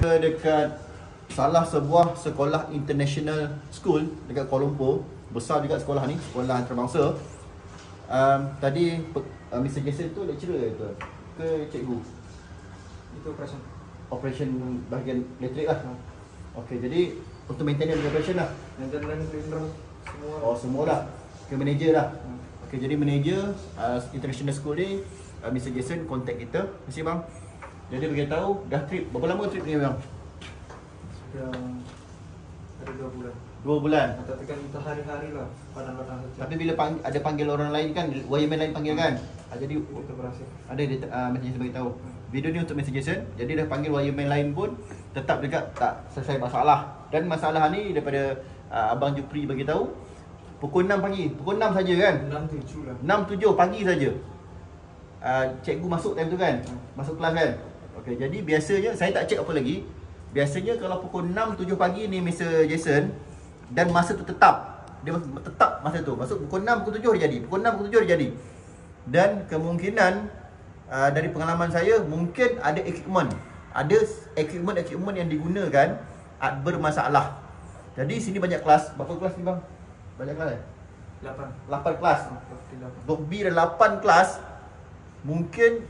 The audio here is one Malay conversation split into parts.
kita dekat salah sebuah sekolah international school dekat Kuala Lumpur. Besar juga sekolah ni, sekolah antarabangsa. Tadi Mr. Jason tu lecturer ke cikgu? Itu Operation bahagian elektrik lah. Okey, jadi untuk maintenance operation lah. maintenance cleaner semua. Oh, semua lah. Ke manager lah. Okey, jadi manager international school ni Mr. Jason contact kita. Terima kasih bang. Jadi beritahu dah trip. Berapa lama trip ni bang? Sudah ada 2 bulan. 2 bulan. Tapi kan kita hari-hari lah padang-padang saja. Tapi bila ada panggil orang lain kan, wireman lain panggil kan. Jadi Kita berhasil. ada dia Mr. Jason beritahu. Video ni untuk Mr. Jason. Jadi dah panggil wireman lain pun tetap juga tak selesai masalah. Dan masalah ni daripada Abang Jupri bagi tahu pukul 6 pagi. Pukul 6 saja kan? 6-7 lah. 6-7 pagi saja. Cikgu masuk time tu kan? Masuk kelas kan? Okey, jadi biasanya saya tak cek apa lagi. Biasanya kalau pukul 6-7 pagi ni Mr. Jason dan masa tu tetap. Dia tetap masa tu. Masuk pukul 6 pukul 7 dia jadi. Pukul 6 pukul 7 dia jadi. Dan kemungkinan dari pengalaman saya mungkin ada equipment. Ada equipment yang digunakan bermasalah. Jadi sini banyak kelas. Berapa kelas ni bang? Banyak kelas 8 kelas. Blok B dan 8 kelas. Mungkin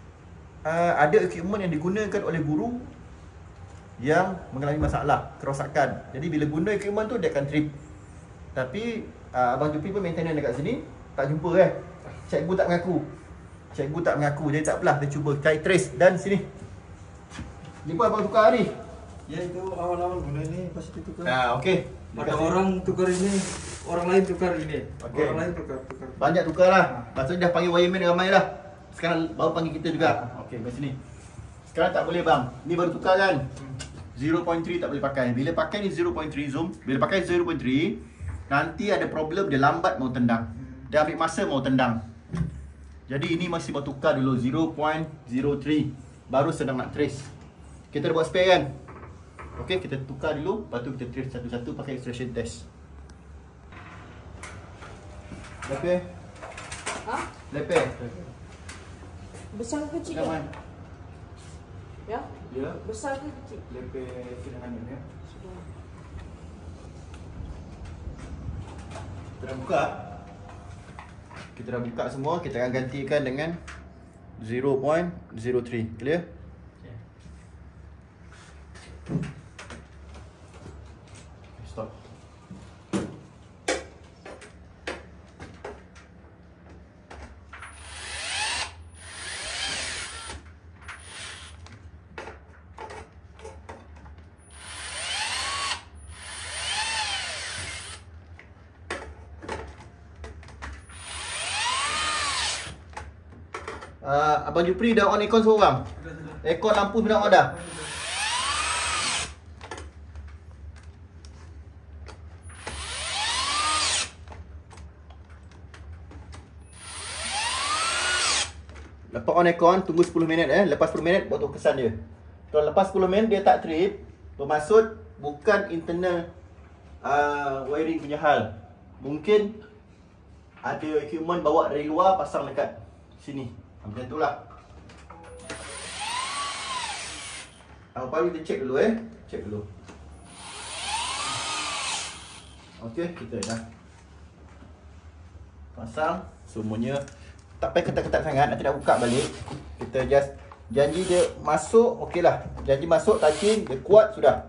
ada equipment yang digunakan oleh guru yang mengalami masalah, kerosakan. Jadi bila guna equipment tu dia akan trip. Tapi Abang Jupri pun maintenance dekat sini tak jumpa Cikgu tak mengaku. Jadi tak apalah, dia cuba cari trace. Dan sini ni pun abang tukar ni. Ya itu awal-awal guna ini pasti tukar. Okey. Ada orang tukar ini, orang lain tukar ini. Okey. Orang lain tukar. Banyak tukar lah. Maksudnya dah panggil wireman ramai lah. Sekarang baru panggil kita juga. Okey, kat sini. Sekarang tak boleh bang. Ni baru tukar kan? 0.3 tak boleh pakai. Bila pakai ni 0.3 zoom. Bila pakai 0.3 nanti ada problem, dia lambat mau tendang. Dia ambil masa mau tendang. Jadi ini masih baru tukar dulu 0.03. Baru sedang nak trace. Kita dah buat spare kan? Okey, kita tukar dulu. Lepas tu kita trace satu-satu pakai extraction test. Lepeh. Lepeh. Besar ke kecil? Kawan. Ya? Ya. Besar ke kecil? Lepeh silangan ni ya. Sudah. Kita dah buka. Kita dah buka semua. Kita akan gantikan dengan 0.03. Clear? Stop. Abang Jupri dah on aircon seorang. Aircon lampu sudah on dah. Lepas on aircon, tunggu 10 minit Lepas 10 minit baru kesan dia. Kalau lepas 10 minit dia tak trip, bermaksud bukan internal wiring punya hal. Mungkin ada equipment bawa dari luar pasang dekat sini. Macam itulah. Apa kita check dulu Check dulu. Okey, kita dah pasang semuanya. Tak payah ketat-ketat sangat, nanti nak buka balik. Kita just janji dia masuk, okeylah. Janji masuk, touching, dia kuat sudah.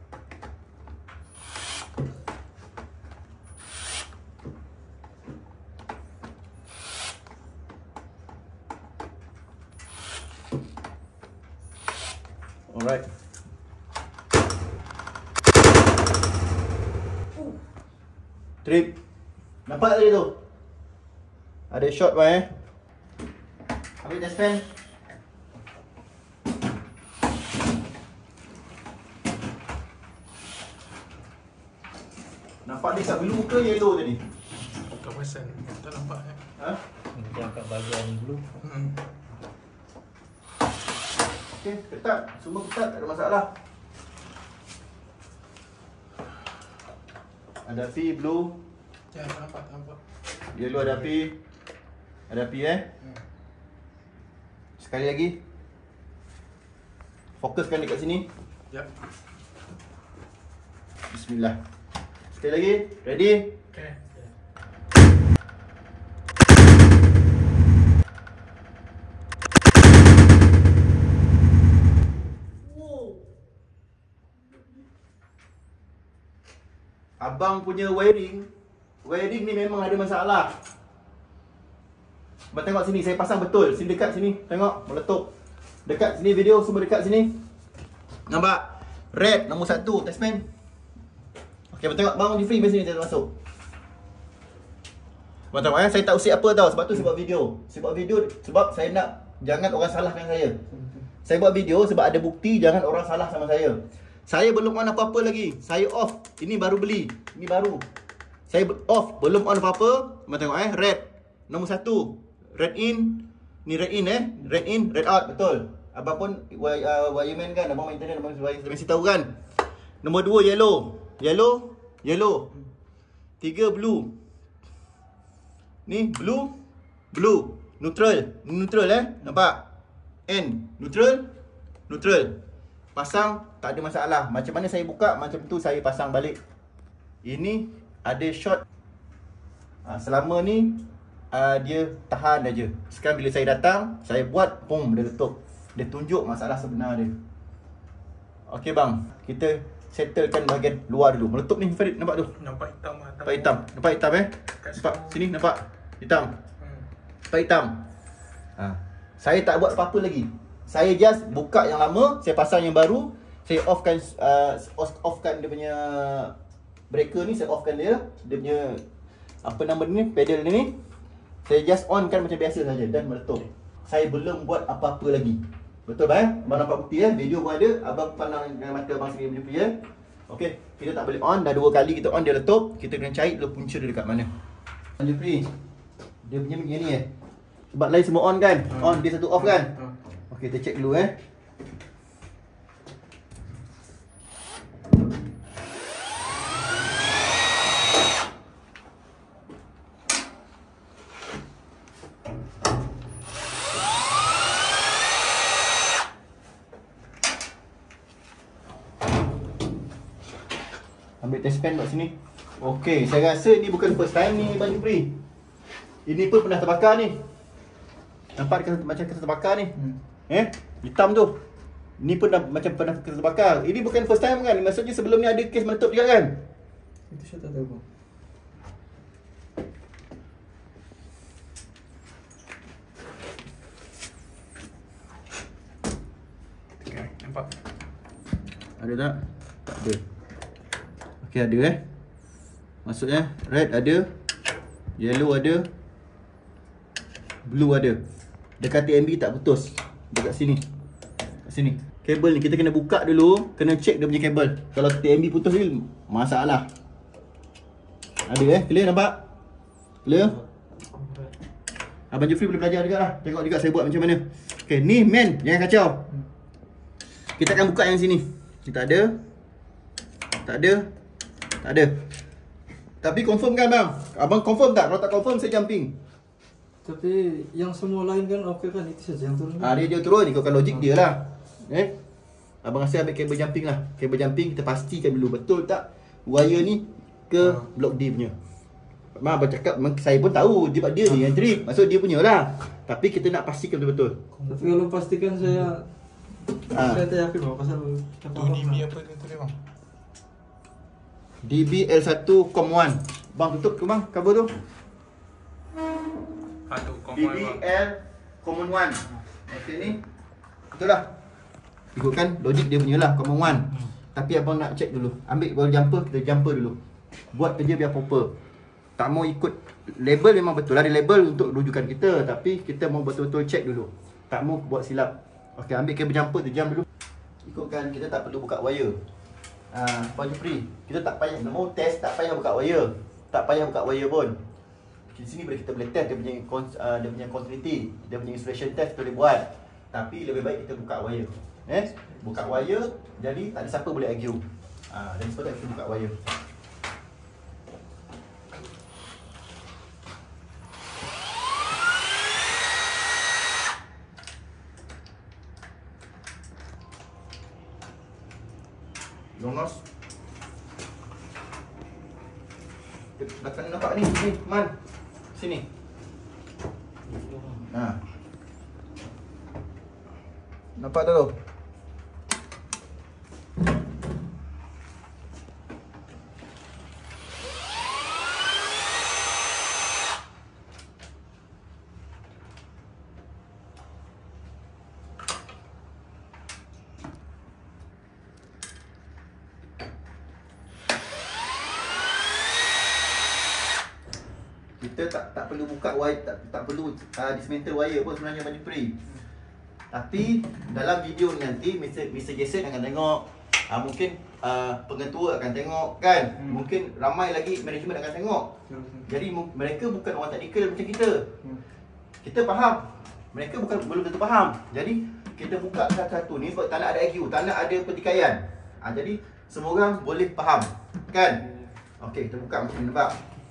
Alright. Trip. Nampak tadi tu? Ada shot bang Ambil dustpan. Nampak dia kat blue ke yellow tadi? Tak perasan, tak nampak Ha? Yang kat bahagian blue. Okey, ketat. Semua ketat, tak ada masalah. Ada api blue. Ya, tak nampak, tak nampak. Yellow ada api. Ada api Sekali lagi. Fokuskan dekat sini. Ya. Bismillah. Sekali lagi. Ready? Okay. Abang punya wiring ni memang ada masalah. Abang tengok sini, saya pasang betul. Sini dekat sini, tengok meletup. Dekat sini video, semua dekat sini. Nampak? Red nombor 1 testman. Okey, abang tengok bang Jeffrey sini saya masuk. Abang tengok saya tak usik apa tau. Sebab tu saya buat video. Saya buat video sebab saya nak jangan orang salahkan saya. Saya buat video sebab ada bukti jangan orang salah sama saya. Saya belum on apa-apa lagi. Saya off. Ini baru beli. Ini baru. Saya off. Belum on apa-apa. Abang tengok red. Nombor 1. Red in. Ni red in Red in, red out. Betul. Abang pun wireman kan. Abang maintenance. Abang mesti tahu kan. Nombor 2 yellow. Yellow. Yellow. 3 blue. Ni blue. Blue. Neutral. Neutral nampak? N. Neutral. Neutral. Pasang tak ada masalah. Macam mana saya buka, macam tu saya pasang balik. Ini ada short. Selama ni dia tahan aja. Sekarang bila saya datang, saya buat, boom, dia letup. Dia tunjuk masalah sebenar dia. Okey bang, kita settlekan bahagian luar dulu. Meletup ni Farid, nampak tu? Nampak hitam lah. Nampak hitam. Nampak hitam Nampak sini, nampak hitam. Nampak hitam. Saya tak buat apa-apa lagi. Saya just buka yang lama, saya pasang yang baru. Saya offkan dia punya breaker ni, saya offkan dia. Dia punya apa nama ni, pedal ni. Saya just on kan macam biasa saja dan meletup. Saya belum buat apa-apa lagi. Betul bang? Abang nampak bukti video pun ada. Abang pandang dengan mata abang sendiri punya view. Okey, kita tak boleh on, dah 2 kali kita on dia letup. Kita kena cari dulu punca dia dekat mana. Jeffrey, dia punya begini sebab lain semua on kan? On, dia satu off kan? Okey, kita check dulu Ambil test pen kat sini. Okey, saya rasa ni bukan first time ni Bang Jupri. Ini pun pernah terbakar ni. Nampak macam kena terbakar ni. Hitam tu. Ni pun dah macam pernah kena terbakar. Ini bukan first time kan? Maksudnya sebelum ni ada kes meletup juga kan? Itu saya tak tahu bang. Okay, nampak. Ada tak? Tak ada. Okey, ada Maksudnya red ada, yellow ada, blue ada. Dekat TMB tak putus. Dekat sini. Kat sini. Kabel ni kita kena buka dulu, kena check dia punya kabel. Kalau TMB putus ni masalah. Ada clear nampak? Clear? Abang Jeffrey boleh belajar juga lah. Tengok juga saya buat macam mana. Okey, ni main, jangan kacau. Kita akan buka yang sini. Kita ada. Tak ada. Tak ada. Tapi confirm kan bang? Abang confirm tak? Kalau tak confirm saya jumping. Tapi yang semua lain kan okey kan, itu saja yang turun. Dia turun, ikutkan logik dia lah. Abang rasa ambil kabel jumping lah. Kabel jumping kita pastikan dulu betul tak wire ni ke blok D punya. Memang abang cakap, saya pun tahu dia ni yang trip. Maksud dia punya lah. Tapi kita nak pastikan betul-betul. Tapi kalau pastikan saya tak yakin bang pasal Tu DB apa dia tulis bang? DBL1 COM1. Bang tutup ke bang kabel tu? Tu komponen bang. DBL COM1. Okey ni. Betul lah. Ikutkan logik dia punya lah COM1. Tapi abang nak check dulu. Ambil baru jumper, kita jumper dulu. Buat kerja biar proper. Tak mau ikut label, memang betul ada label untuk rujukan kita, tapi kita mau betul-betul check dulu. Tak mau buat silap. Okey, ambil kabel jumper tu, jam dulu. Ikutkan kita tak perlu buka wire. Baju free. Kita tak payah mau test, tak payah buka wire. Tak payah buka wire pun. Di sini kita boleh test dia punya continuity, dia punya insulation test kita boleh buat. Tapi lebih baik kita buka wire. Buka wire, jadi tak ada siapa boleh argue. Dan sebab kita buka wire. Lonos. Dekat nampak ni, Man. Sini. Nah. Nampak tak tu? Kita tak perlu buka wire, tak perlu dismantle wire pun sebenarnya baju free. Tapi dalam video ni nanti Mr. Jason akan tengok, mungkin pengetua akan tengok kan. Mungkin ramai lagi management akan tengok. Jadi mereka bukan orang teknikal macam kita. Kita faham. Mereka belum tentu faham. Jadi kita buka satu-satu ni sebab tak nak ada IQ, tak nak ada pertikaian. Jadi semua orang boleh faham kan. Okey, kita buka macam ni, nampak.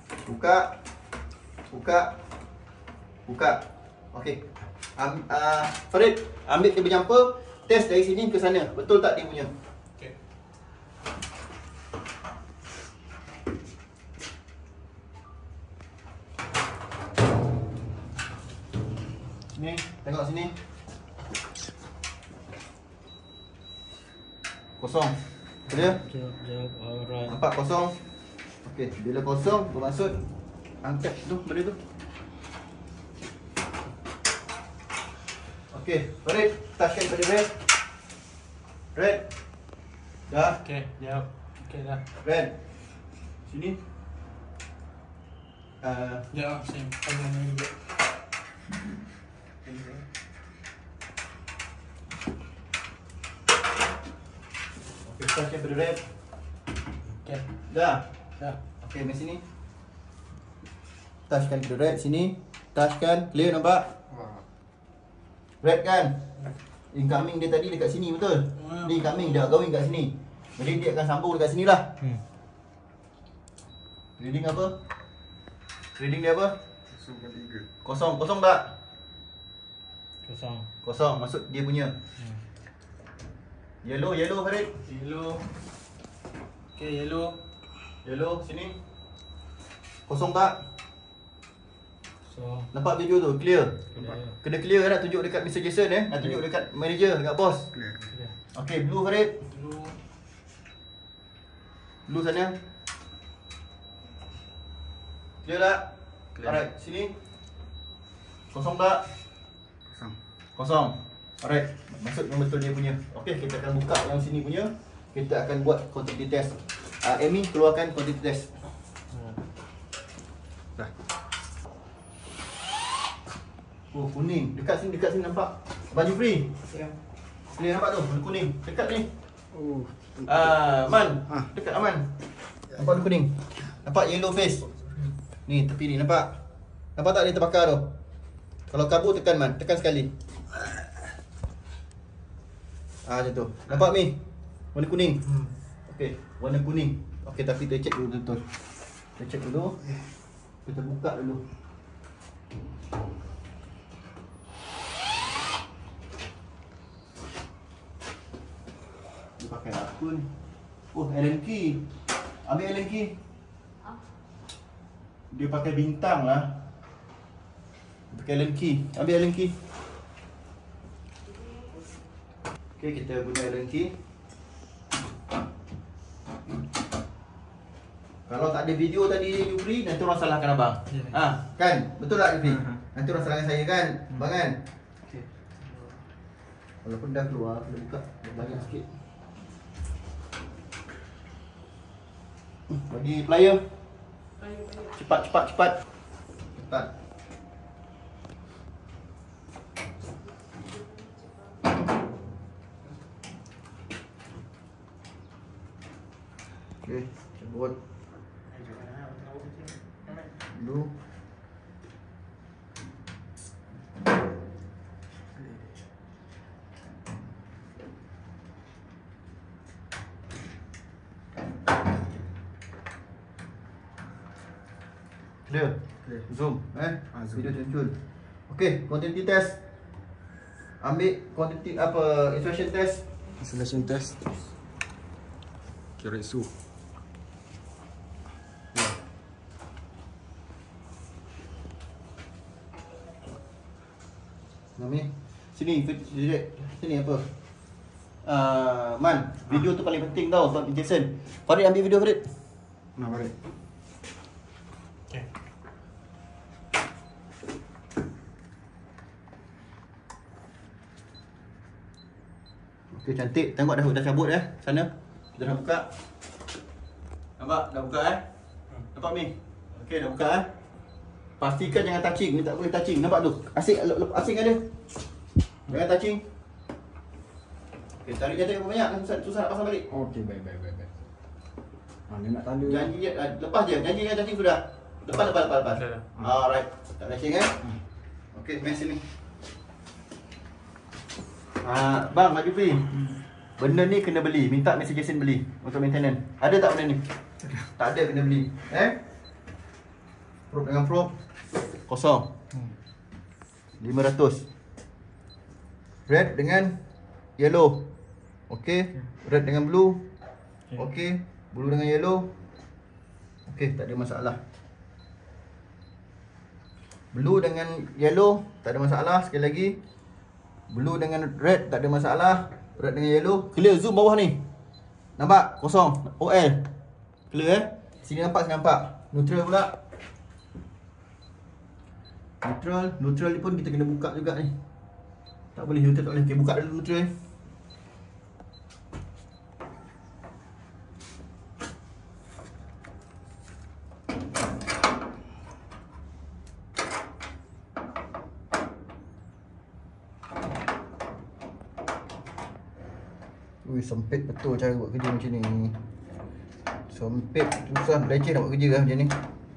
Buka. Okey. Farid, ambil dia berjumper, test dari sini ke sana. Betul tak dia punya? Okey. Ni, tengok sini. Kosong. Clear? Jawab orang. Nampak kosong? Okey, bila kosong bermaksud angkat tu benda tu. Okey, Farid, touchkan pada red. Red. Dah. Okey, jawab. Okey dah. Red. Sini. Jawab same. Apa ni juga. Okey, touchkan pada red. Okey. Dah. Dah. Okey, mari sini. Touchkan pada red sini. Touchkan, clear nampak? Red kan? Incoming dia tadi dekat sini, betul? Ni incoming, dia going kat sini. Jadi dia akan sambung dekat sini lah. Reading apa? Reading dia apa? 0.3. Kosong, kosong tak? Kosong. Kosong, maksud dia punya. Yellow, yellow Farid. Yellow. Okey, yellow. Yellow, sini. Kosong tak? Kosong. Nampak video tu? Clear? Clear. Kena clear nak tunjuk dekat Mr. Jason nak tunjuk dekat manager, dekat bos. Clear. Clear. Okey, blue Farid. Blue. Blue sana. Clear tak? Clear. Alright, sini. Kosong tak? Kosong. Kosong. Alright, maksud yang betul dia punya. Okey, kita akan buka yang sini punya. Kita akan buat quantity test. Amy, keluarkan quantity test. Dah. Oh, kuning. Dekat sini nampak baju free. Ya. Clear nampak tu, warna kuning. Dekat ni. Oh. Man. Ah. Dekat Aman. Nampak warna kuning. Nampak yellow face. Ni tepi ni nampak. Nampak tak dia terbakar tu? Kalau kabur tekan Man, tekan sekali. Macam tu. Nampak ni? Warna kuning. Okey, warna kuning. Okey, tapi kita check dulu betul. Kita check dulu. Kita buka dulu. Dia pakai apa ni? Oh, Allen key. Ambil Allen key. Dia pakai bintang lah. Dia pakai Allen key. Ambil Allen key. Okey, kita guna Allen key. Kalau tak ada video tadi Jufri, nanti orang salahkan abang. Kan? Betul tak Jufri? Nanti orang salahkan saya kan? Abang kan? Okey. Walaupun dah keluar, kita buka banyak sikit. Bagi plier. Cepat. Cepat. Okey, cabut dulu. Clear? Clear. Zoom, Zoom. video cun. Okey, quantity test. Ambil quantity apa, instruction test. Installation test. Kiritsu. Mami, sini sini apa? Man, video tu paling penting tau untuk Jason. Farid ambil video Farid. Nah, balik. Okay. Okey, cantik. Tengok dah cabut sana. Kita dah buka. Nampak? Dah buka Nampak Mi? Okey, dah buka Pastikan jangan touching. Ni tak boleh touching. Nampak tu? Asing ada. Jangan touching. Okey, tarik jantik banyak. Susah nak pasang balik. Okey, baik. Dia nak tanda. Janji je, lepas je. Janji yang touching sudah. Lepas. Dah. Alright. Tak touching Okey, main sini. Bang, Mak Jufri. Benda ni kena beli. Minta Mr. Jason beli untuk maintenance. Ada tak benda ni? Tak ada, kena beli. Probe dengan probe. Kosong. 500. Red dengan yellow. Okey. Red dengan blue. Okey. Blue dengan yellow. Okey, tak ada masalah. Blue dengan yellow tak ada masalah. Sekali lagi. Blue dengan red tak ada masalah. Red dengan yellow. Clear, zoom bawah ni. Nampak? Kosong. OL. Clear Sini nampak, sini nampak. Neutral pula. Neutral ni pun kita kena buka juga ni. Tak boleh, neutral tak boleh. Okay, buka dulu neutral. Sempit betul cara buat kerja macam ni. Sempit, susah, leceh nak buat kerja lah macam ni.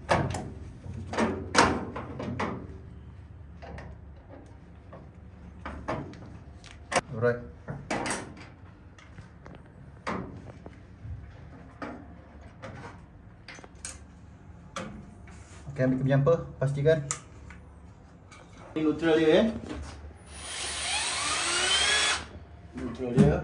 Alright. Okay, ambil ke jumper, pastikan. Ini neutral dia Neutral dia.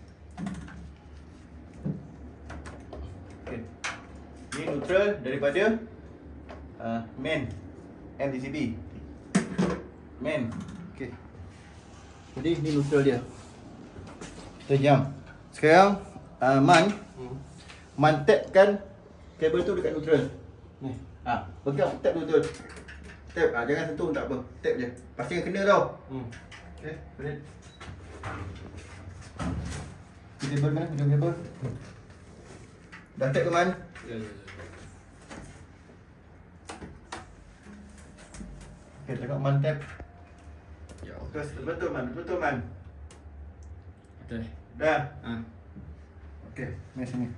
Ini neutral daripada main MDCB. Main. Okey. Jadi ni neutral dia. Kita jam. Sekarang Man tapkan kabel tu dekat neutral. Ni. Pegang tap betul. Tap. Jangan sentuh, tak apa. Tap je. Pastikan kena tau. Okey, boleh. Kabel mana? Kabel. Dah tap ke Man? Ya. Okay, tengok Man tap. Ya. Betul Man. Okey. Dah. Okey, ni sini.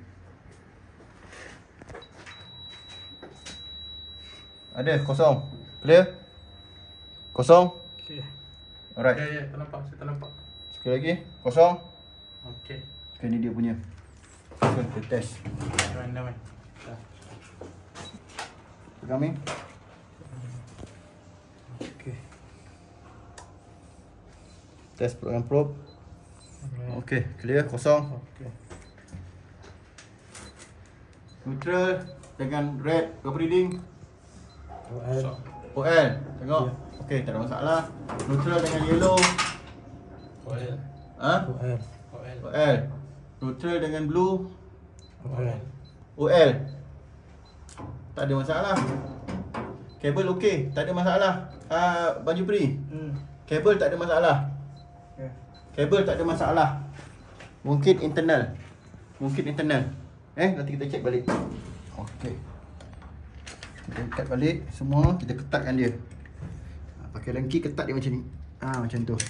Ada kosong. Clear? Kosong. Okay. Alright. Ya, tak nampak. Saya tak nampak. Sekali lagi. Kosong. Okey. Okay, ni dia punya. Okay, kita test. Damai. Dah. Pegang ni. Okay. Test dengan probe. Alright. Okey, clear, kosong. Okay. Neutral dengan red. Berapa reading? OL. OL. Tengok. Ya. Okey, tak ada masalah. Neutral dengan yellow. OL. OL. OL. Neutral dengan blue. OL. OL. Tak ada masalah. Kabel okey, tak ada masalah. Baju Pri. Kabel tak ada masalah. Okay. Kabel tak ada masalah. Mungkin internal. Nanti kita cek balik. Okey. Kita ikat balik semua, kita ketatkan dia. Pakai lengki ketat dia macam ni. Macam tu.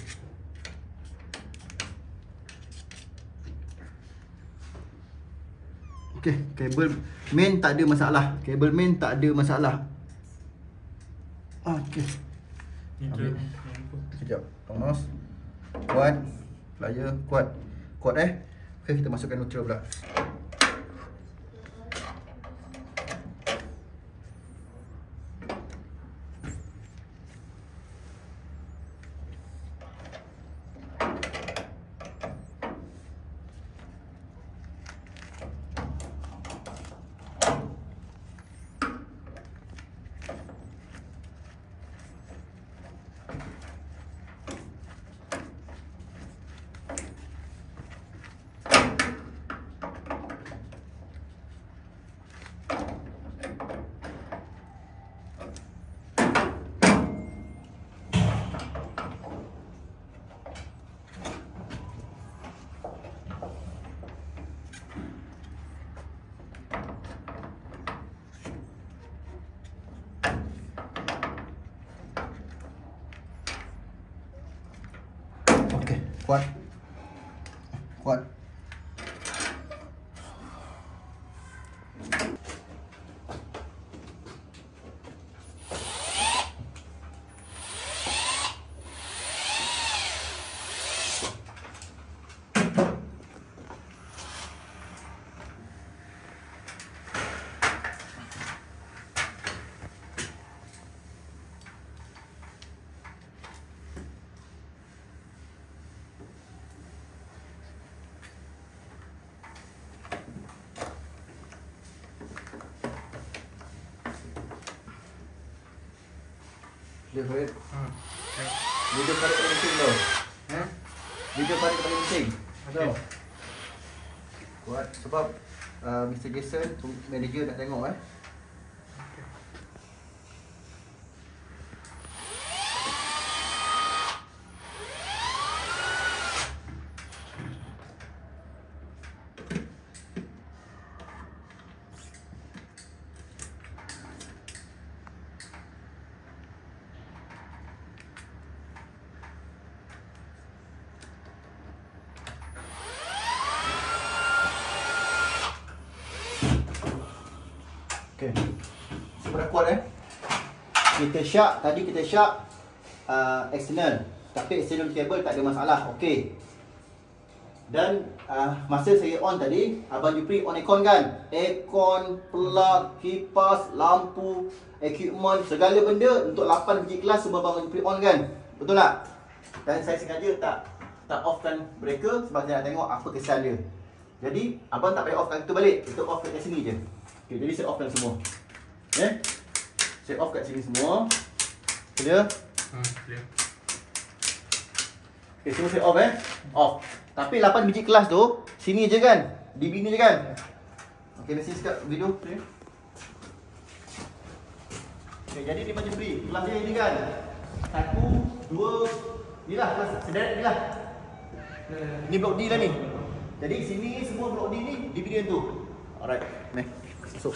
Okey, kabel main tak ada masalah. Okey. Ambil. Sekejap. Panas. Kuat. Plier kuat. Okey, kita masukkan neutral pula. Kuat. Kuat. Dia Farid. Okay. Video Farid paling penting tau. Hmm? Video Farid paling penting. Okay. Kuat sebab Mr. Jason manager nak tengok Okay. Seberapa kuat Kita syak, tadi kita syak external. Tapi external cable tak ada masalah, okey. Dan masa saya on tadi, Abang Jupri on aircon kan? Aircon, plug, kipas, lampu, equipment, segala benda untuk 8 biji kelas semua Abang Jupri on kan? Betul tak? Dan saya sengaja tak offkan breaker sebab saya nak tengok apa kesan dia. Jadi Abang tak payah offkan itu balik, kita off kat sini je. Okay, jadi saya offkan semua. Saya off kat sini semua. Clear? Clear. Okay, semua saya off Off. Tapi 8 biji kelas tu sini je kan? Di bini je kan? Okay, mesti sekat video. Okay, jadi ni macam beri. Kelas dia ni kan? 1, 2, ni lah kelas sederet ni lah. Ni blok D lah ni. Jadi sini semua blok D ni di bini tu. Alright, ni. Masuk.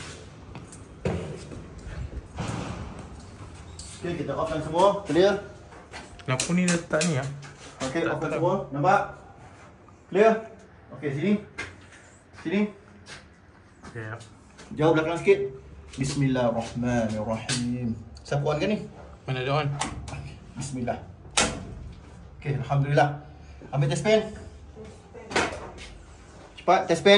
Okay, kita offkan semua. Clear? Lampu ni letak ni ah. Okay, offkan semua. Nampak? Clear? Okay, sini. Sini. Okay. Jauh belakang sikit. Bismillahirrahmanirrahim. Siapa on kan ni? Mana ada on? Bismillah. Okay, Alhamdulillah. Ambil test pen. Cepat, test pen.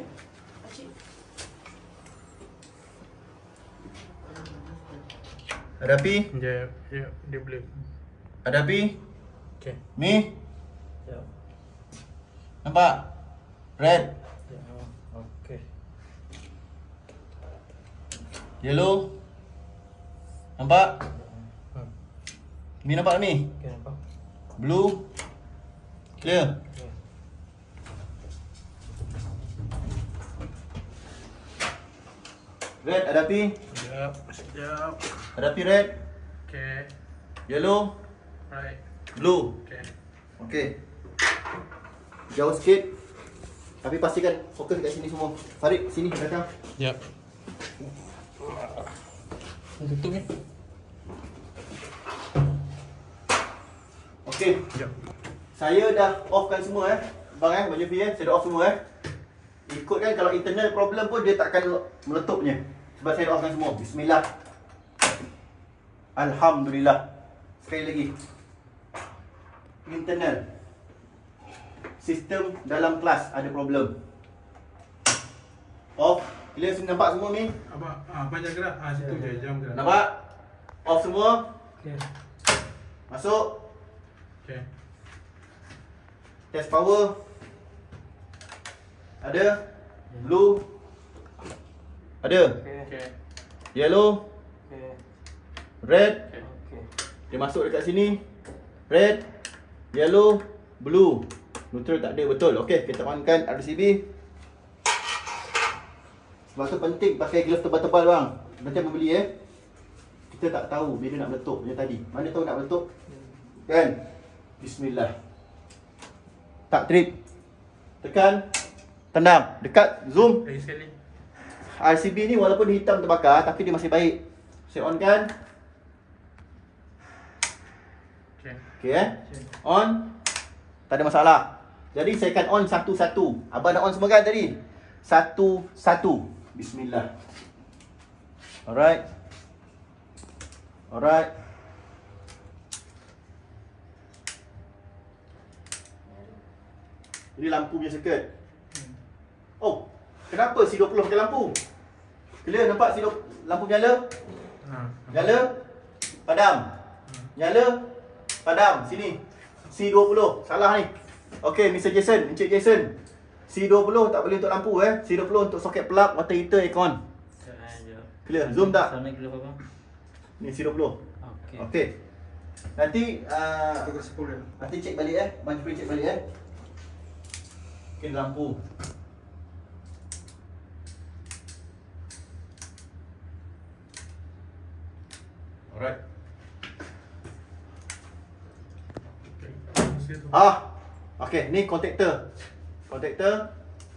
Ada api? Ya, dia boleh. Ada api? Okay. Ni? Ya. Nampak? Red? Ya. Okey. Yellow? Nampak? Ni nampak ni? Okey, nampak. Blue? Clear? Okey. Red, ada api? Sekejap. Sekejap. Ada api red? Okay. Yellow? Right. Blue? Okay. Okey. Jauh sikit. Tapi pastikan fokus kat sini semua. Farid, sini belakang. Yep. Tutup ni. Okey. Yep. Saya dah offkan semua bang baju P saya dah off semua Ikut kan kalau internal problem pun dia takkan meletupnya. Sebab saya dah offkan semua. Bismillah. Alhamdulillah. Sekali lagi. Internal. Sistem dalam kelas ada problem. Off. Clear, nampak semua ni? Abang jangan gerak. Situ je, jam gerak. Nampak? Off semua. Okey. Masuk. Okay. Test power. Ada. Blue. Ada. Okey. Okay. Yellow. Okey. Red. Okey. Dia masuk dekat sini. Red. Yellow. Blue. Neutral tak ada, betul. Okey, kita onkan RCB. Sebab tu penting pakai glove tebal-tebal bang. Macam membeli kita tak tahu bila nak meletup macam tadi. Mana tahu nak meletup? Kan? Bismillah. Tak trip. Tekan. Tendang. Dekat. Zoom. Lagi sekali. RCB ni walaupun hitam terbakar tapi dia masih baik. Saya on kan? Okay. Okey On. Tak ada masalah. Jadi saya akan on satu-satu. Abang dah on semua kan tadi? Satu-satu. Bismillah. Alright. Alright. Ini lampu punya circuit. Oh, kenapa C20 pakai lampu? Clear, nampak lampu nyala? Nyala, padam. Nyala, padam. Sini. C20. Salah ni. Okey, Mr. Jason, Encik Jason. C20 tak boleh untuk lampu C20 untuk soket plug, water heater, aircon. Clear. Zoom tak? Sana kira apa? Ni C20. Okey. Okey. Nanti Tukar 10 ya. nanti cek balik Bang Jupri cek balik Mungkin lampu. Alright. Okey, ni kontaktor. Kontaktor.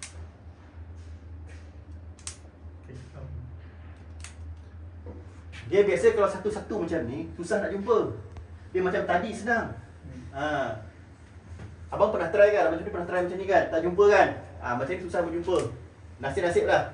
Dia biasa kalau satu-satu macam ni susah nak jumpa. Dia macam tadi senang. Abang pernah try kan? Abang pernah try macam ni kan? Tak jumpa kan? Macam ni susah berjumpa. Nasib-nasib lah.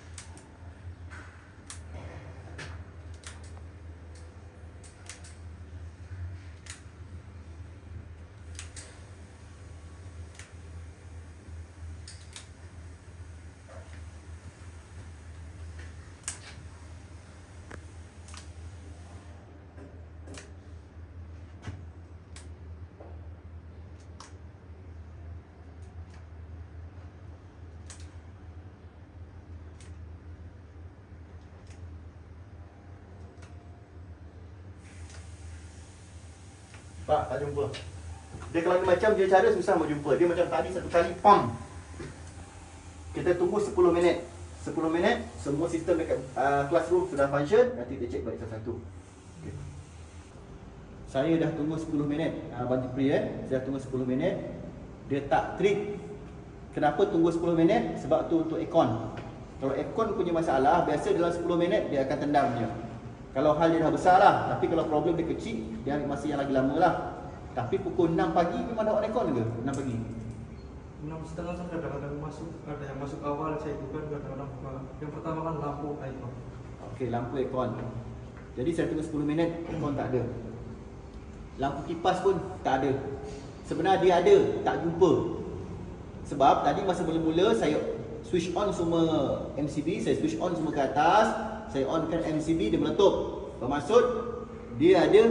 Pak, tak jumpa. Dia kalau dia macam dia cara susah nak jumpa. Dia macam tadi satu kali pam. Kita tunggu 10 minit. 10 minit semua sistem dekat classroom sudah function. Nanti kita cek balik satu-satu. Okay. Saya dah tunggu 10 minit. Abang Jupri saya dah tunggu 10 minit. Dia tak trip. Kenapa tunggu 10 minit? Sebab tu untuk aircon. Kalau aircon punya masalah, biasa dalam 10 minit dia akan tendang je. Kalau hal dia dah besar lah. Tapi kalau problem dia kecil, dia masih yang lagi lama lah. Tapi pukul 6 pagi memang dah on aircon ke? 6 pagi? 6.30 kan kadang-kadang masuk. Ada yang masuk awal saya bukan kadang-kadang buka. Yang pertama kan lampu aircon. Okey, lampu aircon. Jadi saya tunggu 10 minit, aircon tak ada. Lampu kipas pun tak ada. Sebenarnya dia ada, tak jumpa. Sebab tadi masa mula-mula saya switch on semua MCB, saya switch on semua ke atas, saya onkan MCB, dia meletup. Bermaksud dia ada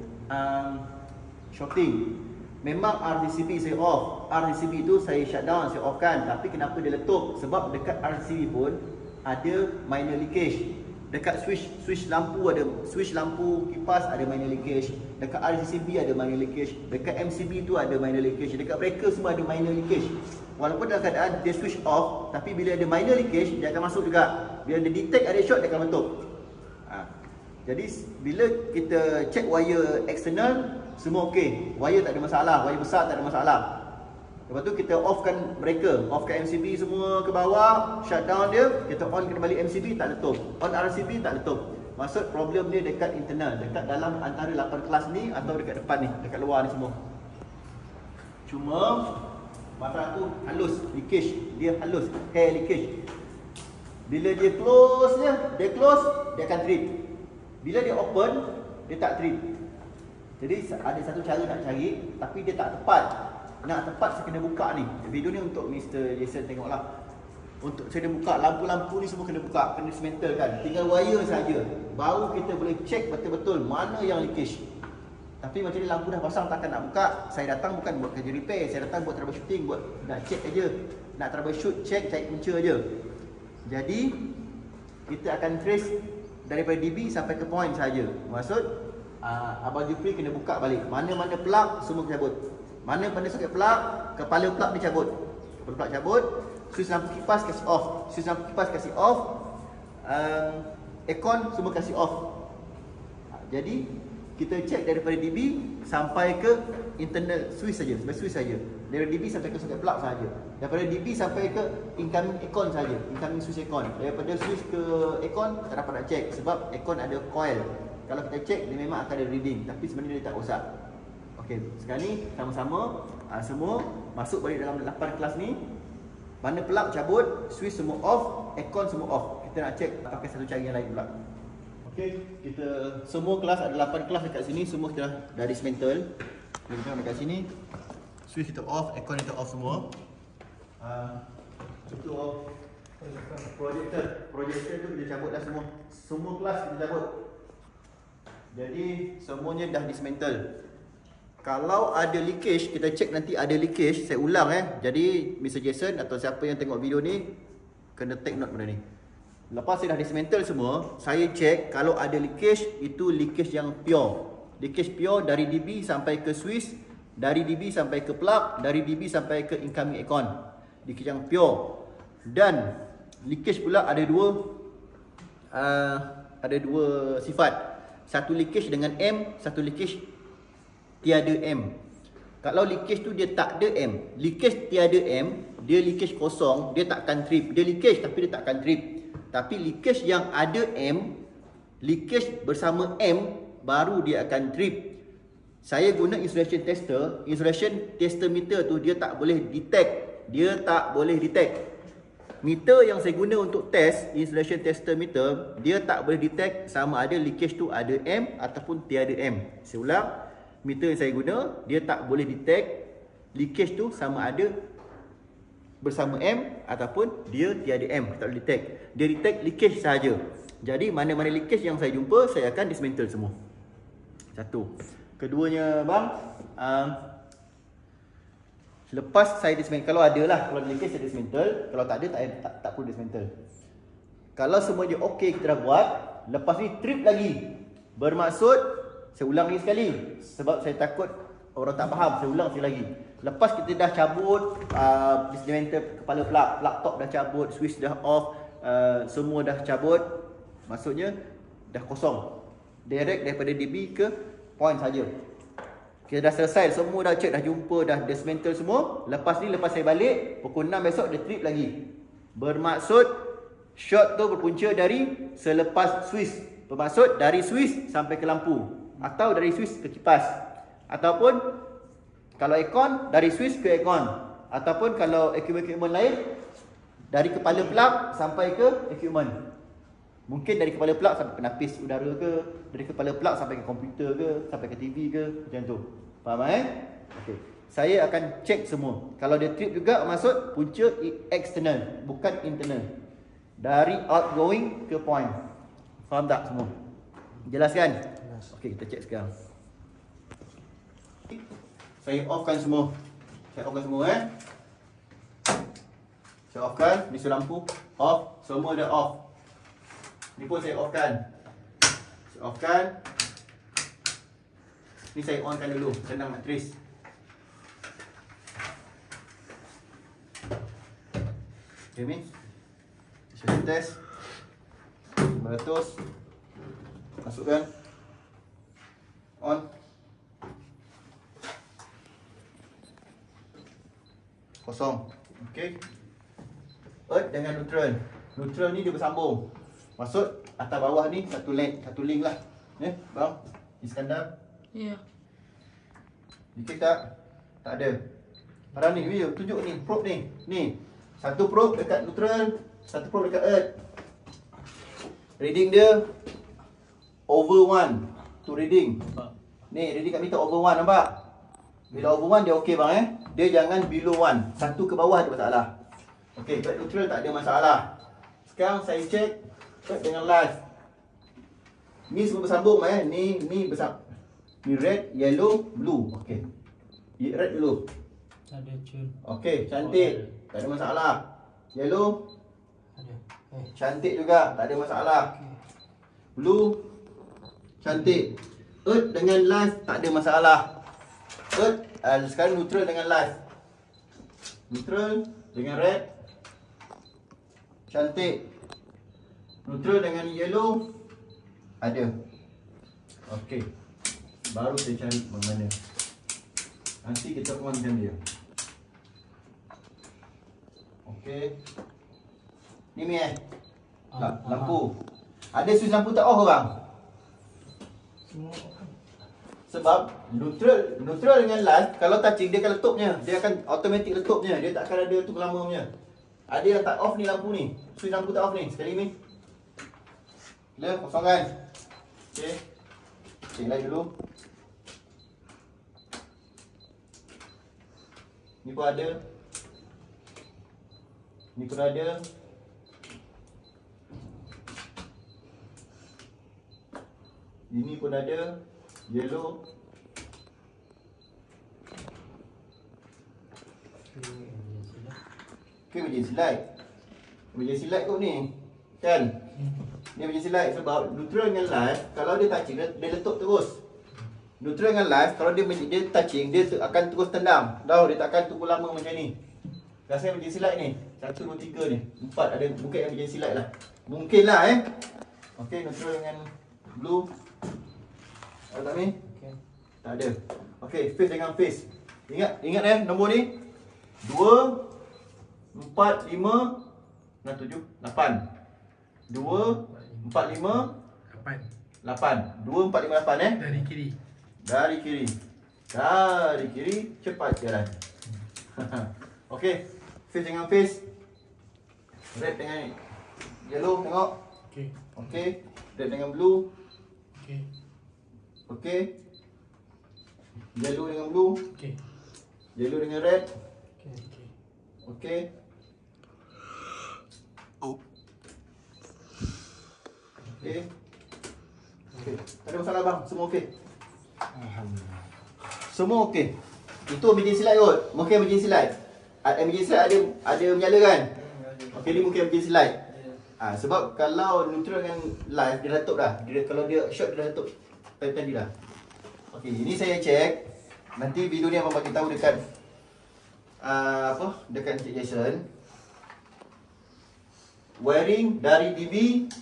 shorting. Memang RCB saya off. RCB tu saya shut down, saya off kan. Tapi kenapa dia letup? Sebab dekat RCB pun ada minor leakage. Dekat switch lampu ada, switch lampu kipas ada minor leakage. Dekat RCB ada minor leakage. Dekat MCB tu ada minor leakage. Dekat breaker semua ada minor leakage. Walaupun dalam keadaan dia switch off, tapi bila ada minor leakage dia akan masuk juga. Bila dia detect ada short, dia akan meletup. Jadi bila kita check wire eksternal, semua okey. Wire tak ada masalah, wire besar tak ada masalah. Lepas tu kita offkan breaker, offkan MCB semua ke bawah, shut down dia, kita on kembali MCB tak letup. On RCB tak letup. Maksud problem dia dekat internal, dekat dalam antara 8 kelas ni atau dekat depan ni, dekat luar ni semua. Cuma masalah tu halus, leakage, dia halus, hair leakage. Bila dia close, dia akan trip. Bila dia open, dia tak trip. Jadi ada satu cara nak cari, tapi dia tak tepat. Nak tepat saya kena buka ni. Video ni untuk Mr. Jason tengoklah. Untuk saya kena buka lampu-lampu ni semua kena buka, kena dismantle kan. Tinggal wire saja. Baru kita boleh check betul-betul mana yang leakage. Tapi macam ni lampu dah pasang takkan nak buka. Saya datang bukan buat kerja repair, saya datang buat troubleshooting, buat nak check aja. Nak troubleshoot, check, cari punca aja. Jadi kita akan trace daripada DB sampai ke point saja. Maksud Abang Jupri kena buka balik. Mana-mana plug semua cabut. Mana-mana soket plug, kepala plug dia cabut. Kepala plug cabut, switch lampu kipas kasih off. Switch lampu kipas kasih off. Aircon semua kasih off. Jadi kita check daripada DB sampai ke internal switch saja, sampai switch saja. Daripada DB sampai ke soket plug saja. Daripada DB sampai ke incoming aircon saja, incoming switch aircon. Daripada switch ke aircon tak dapat nak check sebab aircon ada coil. Kalau kita check dia memang akan ada reading, tapi sebenarnya dia tak usah. Okey, sekarang ni sama-sama semua masuk balik dalam 8 kelas ni. Mana plug cabut, switch semua off, aircon semua off. Kita nak check pakai satu cara yang lain pula. Okey, kita semua kelas ada 8 kelas dekat sini, semua kita dah dismantle. Kita tengok dekat sini. Switch kita off, aircon kita off semua. Itu off. Projector tu kita cabut dah semua. Semua kelas kita cabut. Jadi semuanya dah dismantle. Kalau ada leakage, kita check nanti ada leakage. Saya ulang Jadi Mr. Jason atau siapa yang tengok video ni kena take note benda ni. Lepas saya dah dismantle semua, saya check kalau ada leakage, itu leakage yang pure. Leakage pure dari DB sampai ke switch, dari DB sampai ke plug, dari DB sampai ke incoming aircon. Leakage yang pure. Dan leakage pula ada dua sifat. Satu leakage dengan M, satu leakage tiada M. Kalau leakage tu dia tak ada M, leakage tiada M, dia leakage kosong, dia takkan trip. Dia leakage tapi dia takkan trip. Tapi leakage yang ada M, leakage bersama M, baru dia akan trip. Saya guna insulation tester. Insulation tester meter tu dia tak boleh detect. Dia tak boleh detect. Meter yang saya guna untuk test, insulation tester meter, dia tak boleh detect sama ada leakage tu ada M ataupun tiada M. Saya ulang, meter yang saya guna, dia tak boleh detect leakage tu sama ada bersama M ataupun dia tiada M. Tak boleh detect. Dia detect leakage sahaja. Jadi mana-mana leakage yang saya jumpa, saya akan dismantle semua. Satu. Keduanya bang, lepas saya dismantle, kalau ada lah, kalau leakage saya dismantle, kalau tak ada tak perlu dismantle. Kalau semua dia okey, kita dah buat, lepas ni trip lagi. Bermaksud, saya ulang lagi sekali sebab saya takut orang tak faham. Saya ulang sekali lagi. Lepas kita dah cabut dismantle kepala plug top dah cabut, switch dah off, semua dah cabut, maksudnya dah kosong. Direct daripada DB ke point saja. Kita dah selesai, semua dah check, dah jumpa, dah dismantle semua. Lepas ni, lepas saya balik, pukul 6 besok dia trip lagi. Bermaksud short tu berpunca dari selepas switch. Bermaksud dari switch sampai ke lampu, atau dari switch ke kipas, ataupun kalau aircon dari switch ke aircon, ataupun kalau equipment lain dari kepala plug sampai ke equipment. Mungkin dari kepala plug sampai ke penapis udara ke, dari kepala plug sampai ke komputer ke, sampai ke TV ke, macam tu. Faham Okey. Saya akan check semua. Kalau dia trip juga, maksud punca external, bukan internal. Dari outgoing ke point. Faham tak semua? Jelas kan? Okey, kita check sekarang. Saya offkan semua. Saya offkan, ni lampu off, semua dah off. Ni pun saya offkan. Saya offkan. Ni saya onkan dulu, senang nak trace. Okay, ni saya test 500. Masukkan. On. Kosong. Okey. Earth dengan neutral. Neutral ni dia bersambung. Maksud atas bawah ni satu link lah. Bang. Iskandar. Ya. Dikit tak? Tak ada. Padahal ni video tunjuk ni, probe ni. Ni. Satu probe dekat neutral, satu probe dekat earth. Reading dia over 1 tu reading. Ni reading kat meter over 1, nampak? Bila over 1 dia okey bang Dia jangan below 1. Satu ke bawah ada masalah. Okey, kat neutral tak ada masalah. Sekarang saya check dengan live. Ni semua bersambung ni bersambung. Ni red, yellow, blue. Okey. Red dulu. Ada cun. Okey, cantik. Tak ada masalah. Yellow. Ada. Cantik juga, tak ada masalah. Blue. Cantik. Earth dengan live tak ada masalah. Earth sekarang neutral dengan live. Neutral dengan red. Cantik. Neutral dengan yellow. Ada. Okey. Baru saya cari mana. Nanti kita onkan dia. Okey. Ni lampu. Ada switch lampu tak off bang? Semua off. Sebab neutral dengan live, kalau touching dia akan letupnya. Dia akan automatic letupnya. Dia tak akan ada tu lama punya. Ada yang tak off ni lampu ni. Switch lampu tak off ni. Sekali ni. Clear, kosongkan. Okey. Cek light dulu. Ni pun ada. Ni pun ada. Ini pun ada. Yellow. Okay, emergency light. Emergency light kot ni. Kan? Ni emergency light sebab neutral dengan live, kalau dia touching, dia letup terus. Neutral dengan live, kalau dia touching, dia akan terus tendang. Dah, dia tak akan tunggu lama macam ni. Rasa emergency light ni. 1, 2, 3 ni. 4 ada, bukan emergency light lah. Mungkin lah Okay, neutral dengan blue. Ada tak ni? Okay. Tak ada. Okay, face dengan face. Ingat nombor ni. 2, 4, 5 dan 7, 8. 2, 4, 5 8. 2, 4, 5, 8 Dari kiri. Dari kiri. Dari kiri, cepat jalan. Okey, face dengan face. Red dengan yellow, tengok. Okey. Okey, red dengan blue. Okey. Okey. Yellow dengan blue. Okey. Yellow dengan red. Okay. Okey. Okey. Okey. Okey. Tak ada masalah bang, semua okey. Alhamdulillah. Semua okey. Itu emergency light kot. Mungkin emergency light. Emergency light ada menyala kan? Okey, ni mungkin emergency light. Sebab kalau neutral dengan live dia letup dah. Kalau dia short dia letup tadi dah. Okey, ini saya check. Nanti video ni abang bagi tahu dekat dekat Encik Jason. Wiring dari DB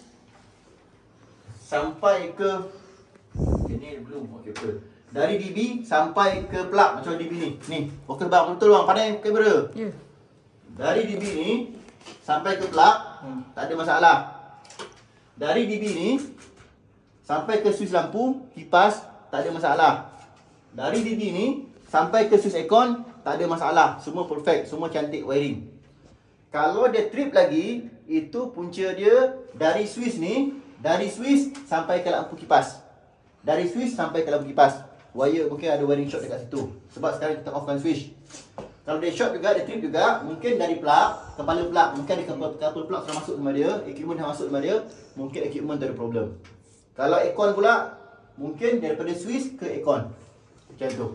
sampai ke ini belum. Okey, betul. Dari DB sampai ke plug macam DB ni. Ni, fokus bang, betul bang, pandai kamera. Ya. Dari DB ni sampai ke plug tak ada masalah. Dari DB ni sampai ke switch lampu, kipas tak ada masalah. Dari DB ni sampai ke switch aircon tak ada masalah. Semua perfect, semua cantik wiring. Kalau dia trip lagi, itu punca dia dari switch ni, dari switch sampai ke lampu kipas. Dari switch sampai ke lampu kipas. Wire mungkin ada wiring short dekat situ. Sebab sekarang kita offkan switch. Kalau dia short juga, dia trip juga, mungkin dari plug, kepala plug, mungkin ada couple plug sudah masuk sama dia, equipment dah masuk sama dia, mungkin equipment tak ada problem. Kalau aircon pula, mungkin daripada switch ke aircon. Macam tu.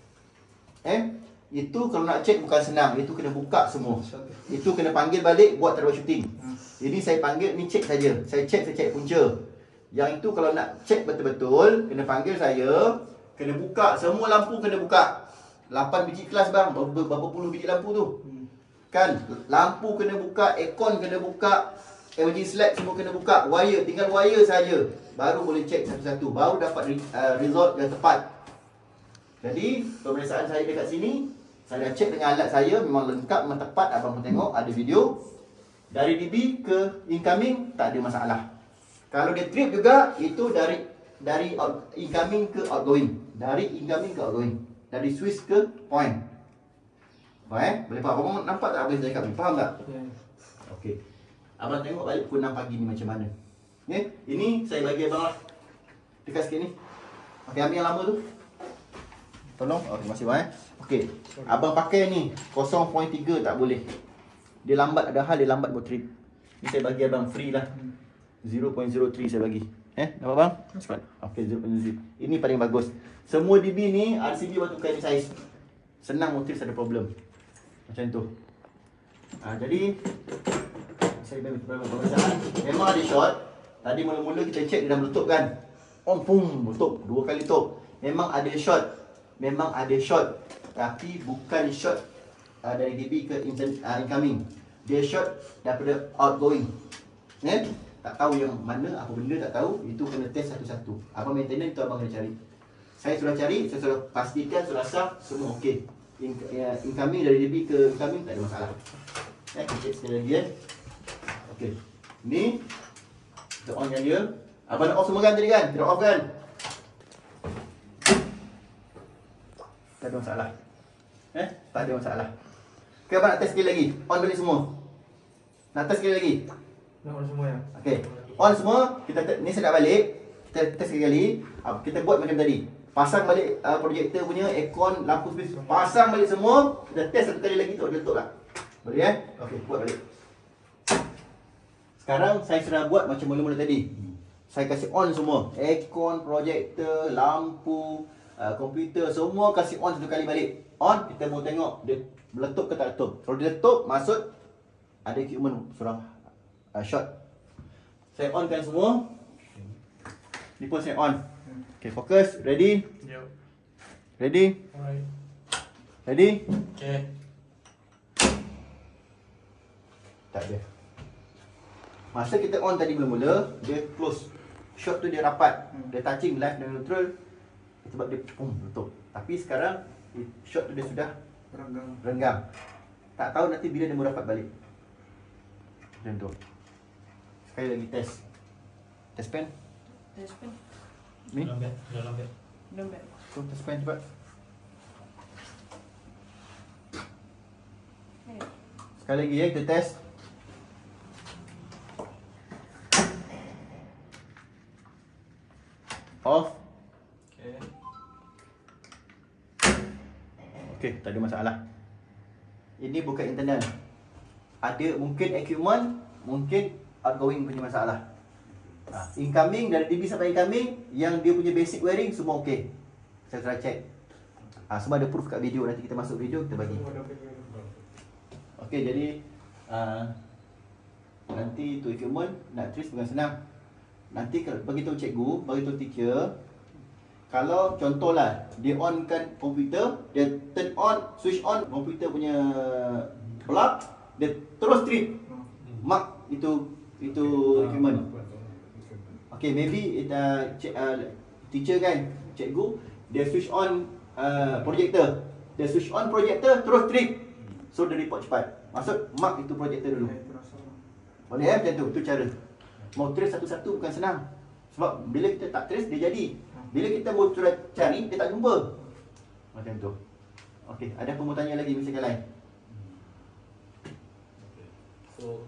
Itu kalau nak check bukan senang, itu kena buka semua. Itu kena panggil balik buat troubleshooting. Ini saya panggil, ni check saja. Saya check punca. Yang itu kalau nak check betul-betul, kena panggil saya, kena buka, semua lampu kena buka. 8 biji kelas bang, berapa puluh biji lampu tu. Kan, lampu kena buka, aircon kena buka, emergency light semua kena buka. Wire, tinggal wire saja. Baru boleh check satu-satu, baru dapat result yang tepat. Jadi, pemeriksaan saya dekat sini, saya dah check dengan alat saya, memang lengkap, memang tepat. Abang pun tengok, ada video. Dari DB ke incoming, tak ada masalah. Kalau dia trip juga, itu dari incoming ke outgoing. Dari incoming ke outgoing. Dari switch ke point. Faham? Boleh faham? Abang nampak tak apa yang saya cakap ni? Faham tak? Ya. Okey. Abang tengok balik pukul 6 pagi ni macam mana. Ini saya bagi abang lah. Dekat sikit ni. Okey, ambil yang lama tu. Tolong. Okey, masih bang Okey. Abang pakai ni 0.3 tak boleh. Dia lambat, ada hal dia lambat buat trip. Ni saya bagi abang free lah. 0.03 saya bagi. Dapat bang? Cepat. Okey, 0.03. Ini paling bagus. Semua DB ni RCB batu kain saiz. Senang motif ada problem. Macam tu. Jadi saya pemeriksaan. Memang ada short. Tadi mula-mula kita check dia dah meletup kan. Pum, meletup. 2 kali letup. Memang ada short. Memang ada short. Tapi bukan short dari DB ke incoming. Dia short daripada outgoing. Tak tahu yang mana, apa benda tak tahu. Itu kena test satu-satu. Apa maintenance itu abang kena cari. Saya sudah cari, saya sudah pastikan, sudah sah, semua okey. Incoming dari DB ke incoming tak ada masalah. Kita check sekali lagi Okey. Ni kita onkan dia. Abang nak off semua kan tadi kan? Kita off kan? Tak ada masalah. Tak ada masalah. Okay, abang nak test sekali lagi. On balik semua. Nak test sekali lagi. Nak on semua ya. Okay. On semua. Ni saya dah balik. Kita test sekali lagi. Kita buat macam tadi. Pasang balik projektor punya, aircon, lampu spis. Pasang balik semua. Kita test satu kali lagi tu. Letup lah. Boleh Okay, buat balik. Sekarang saya sudah buat macam mula-mula tadi. Saya kasih on semua. Aircon, projektor, lampu, komputer, semua kasih on satu kali balik. On, kita mau tengok dia meletup ke tak letup. Kalau dia letup, maksud ada equipment surang short. Saya onkan semua. Ni pun saya on. Okay, fokus. Ready? Yo. Ready? Alright. Ready? Okay. Tak ada. Masa kita on tadi mula-mula, dia close. Shot tu dia rapat. Dia touching live dan neutral. Sebab dia letup. Tapi sekarang shot tu dia sudah renggang. Tak tahu nanti bila dia mau rapat balik. Macam tu. Sekali lagi test. Test pen. Test pen. Ni. Lambat. Dah lambat. Lambat. Tu test pen cepat. Sekali lagi kita test. Off. Okay, tak ada masalah. Ini bukan internal. Ada mungkin equipment, mungkin outgoing punya masalah. Incoming, dari TV sampai incoming, yang dia punya basic wiring semua okey. Saya try check. Semua ada proof kat video, nanti kita masuk video kita bagi. Okey, jadi nanti tu equipment nak trace bukan senang. Nanti kalau bagi tahu cikgu, bagi tahu teacher, kalau contohlah dia onkan komputer, dia turn on, switch on komputer punya plug, dia terus trip. Mark itu equipment. Okay, maybe teacher kan, cikgu, dia switch on projector. Dia switch on projector terus trip. So dia report cepat. Maksud mark itu projector dulu. Boleh macam tu, tu cara. Mau trace satu-satu bukan senang. Sebab bila kita tak trace dia jadi. Bila kita mau cari dia tak jumpa. Macam tu. Okey, ada apa mau tanya lagi misalkan lain? So,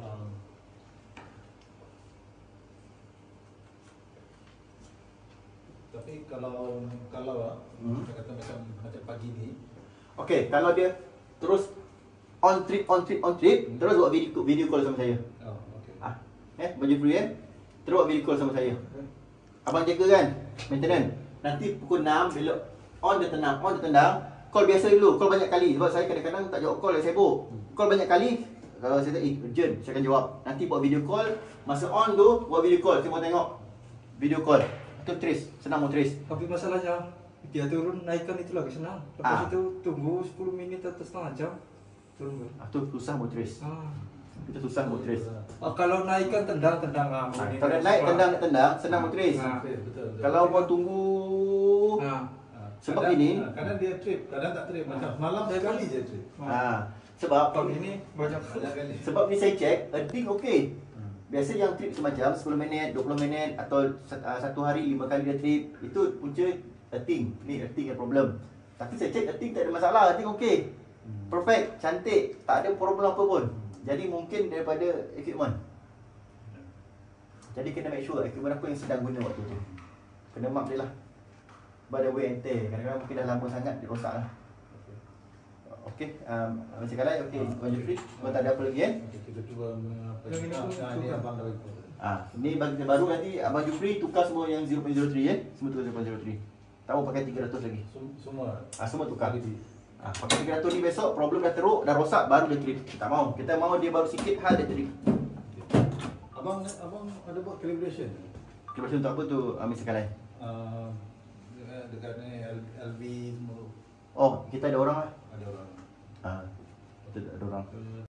tapi kalau kita kata macam pagi ni, Okey, kalau dia terus on trip, terus buat video call sama saya. okey. Baju free terus buat video call sama saya. Abang jaga kan maintenance. Nanti pukul 6 bila on dia tendang, call biasa dulu, call banyak kali. Sebab saya kadang-kadang tak jawab call, saya sibuk. Call banyak kali, kalau saya tak urgent, saya akan jawab. Nanti buat video call, masa on tu buat video call, saya mau tengok video call. Itu trace, senang mau trace. Tapi masalahnya dia turun naikkan itu lagi senang. Lepas itu tunggu 10 minit atau setengah jam turun. Tu susah mau trace. Kita susah mau trace. Kalau naikkan tendang. Kalau naik tendang, senang mau trace. Betul. Kalau kau tunggu sebab kadang, ini kadang dia trip, kadang tak trip. Macam malam sekali je trip. sebab Kalau ini banyak kali. sebab ni saya check, earthing okey. Biasa yang trip semacam 10 minit, 20 minit atau satu hari 5 kali dia trip, itu punca earthing. Ni earthing yang problem. Tapi saya check earthing tak ada masalah, earthing okey. Perfect, cantik, tak ada problem apa pun. Jadi mungkin daripada equipment. Jadi kena make sure equipment apa yang sedang guna waktu tu. Kena mark dia lah. By the way and tear, kadang-kadang mungkin dah lama sangat dia rosak lah. Okey, macam kalau okey, Abang Jufri, kau tak ada apa lagi Kita cuba Yang ini pun ini tukar. abang dah ikut. Ni bagi kita baru nanti Abang Jufri tukar semua yang 0.03 semua tukar 0.03. Tak mau pakai 300 lagi. Semua. Semua tukar. Pakai 300 ni besok problem dah teruk, dah rosak baru dia trip. Tak mau. Kita mau dia baru sikit hal dia trip. Abang ada buat calibration? Calibration untuk apa tu, Mr. Kalai? Dekat ni LV semua. Oh, kita ada orang lah. Ada orang. Kita ada orang.